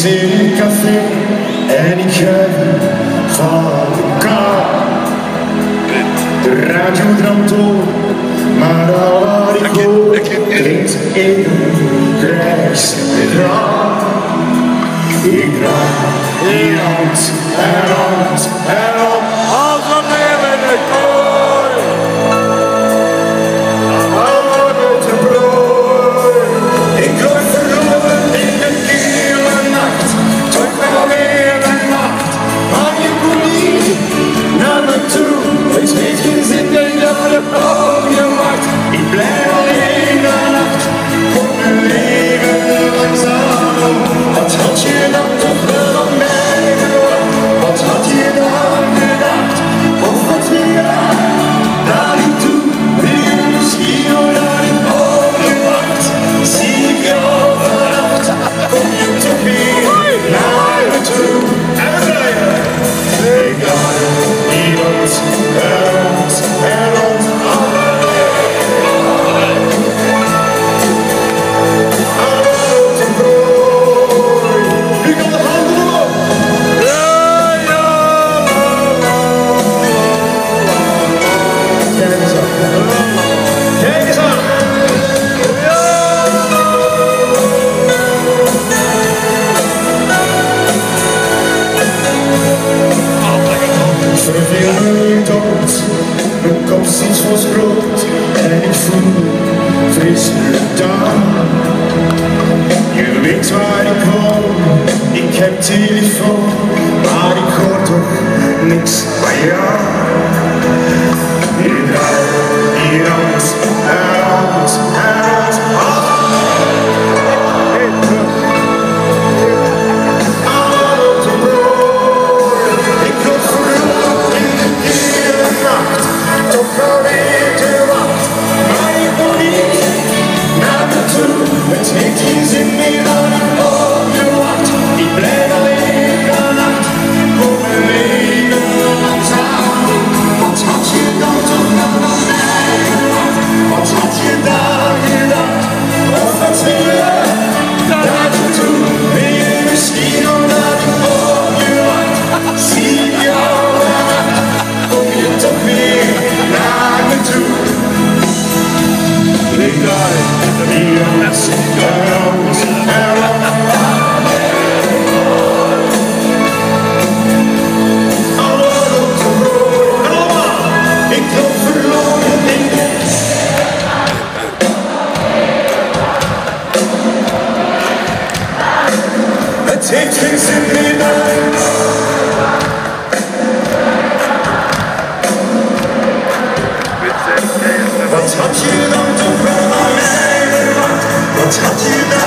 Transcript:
in een café en ik ga elkaar. De radio dramt door, maar waar ik hoor klinkt even grijs en raar. Ik draai hier rond en rond en rond als een levende kooi. Met de brood. Ik loop verloren in de kille nacht, toch wel weer een nacht. Maar je komt niet naar me toe, het heeft geen zin dat je op je wacht. Ik blijf alleen de nacht, kom mijn leven langzaam. Wat had je dan toch wel aan mij verwacht? Wat had je dan gedacht? Of wat weer daar ik toe, weer misschien al daar ik op je wacht. Zie ik jou vannacht, kom je toch weer naar me toe. En we draaien. Ik ga hier rond en rond en rond. Mijn kop sinds was groot en ik voel vreselijk down. Je weet waar ik woon, ik heb telefoon, maar ik hoor toch niks van jou. Ik draai hier rond en rond en rond. Het heeft geen zin meer dan ik op je wacht. Ik blijf alleen de nacht, kom mijn leven langzaam. Wat had je dan toch nog van mij gewacht? Wat had je daar gedacht? Of wat wil je daar toe? Ben je misschien omdat ik op je wacht? Zie ik jou vannacht, kom je toch weer naar me toe? Ik draai hier rond en rond en rond. Allemaal op de brood, allemaal. Ik loop verloren in de... Het heeft geen zin meer dan... Wat had je dan toch wel aan mij verwacht? Wat had je dan?